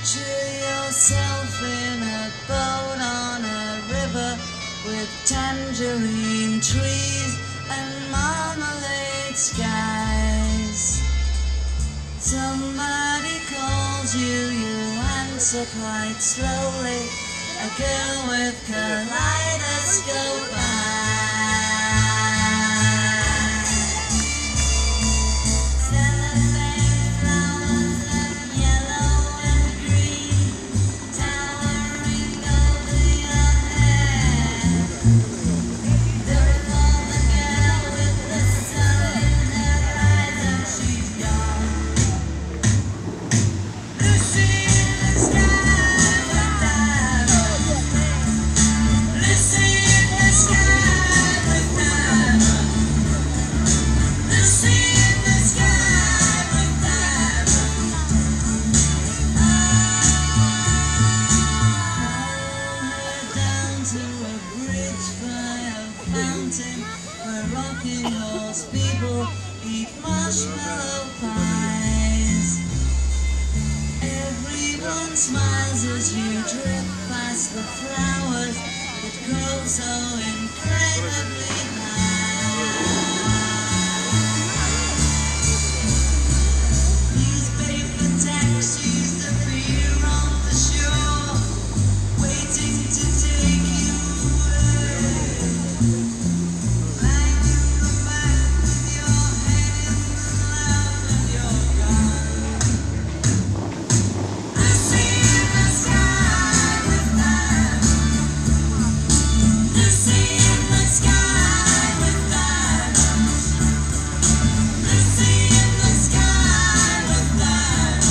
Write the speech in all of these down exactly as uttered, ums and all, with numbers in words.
Picture yourself in a boat on a river with tangerine trees and marmalade skies. Somebody calls you, you answer quite slowly. A girl with kaleidoscope eyes. Cellophane flowers of yellow and green towering over your head. There falls the girl with the sun in her eyes and she's gone. Lucy in the sky with diamonds. Lucy in the sky with diamonds. Lucy in the sky with diamonds. Follow her down to a bridge by a fountain where rocking horse people eat marshmallow pies. Everyone smiles as you drift past the flowers that grow so incredibly high. Newspaper taxis appear on the shore, waiting to take you away. Lying in the back with your head in the clouds and you're gone. Lucy in the sky with diamonds. Lucy in the sky with diamonds. Lucy in the sky with diamonds.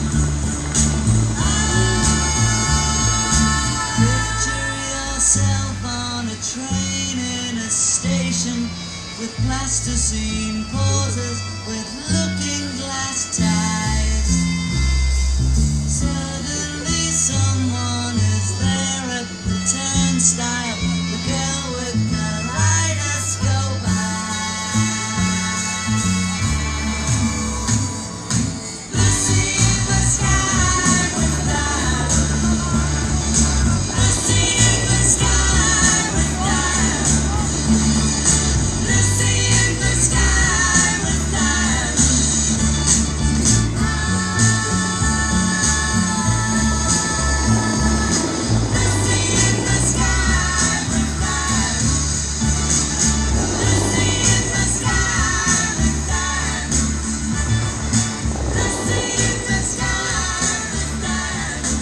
Picture yourself on a train in a station with plasticine pauses with looking glass ties. Suddenly someone is there at the turnstile, the girl with kaleidoscope eyes. Lucy in the sky with diamonds. Lucy in the sky with diamonds. Lucy in the sky with diamonds. Lucy in the sky with diamonds. Lucy in the sky with diamonds. Lucy in the sky with diamonds.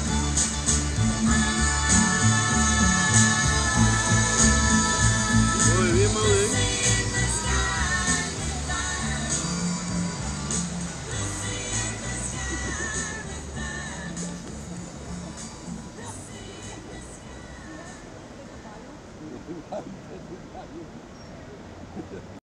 Ой, він малий. Lucy in the sky with diamonds. Lucy in the sky with diamonds.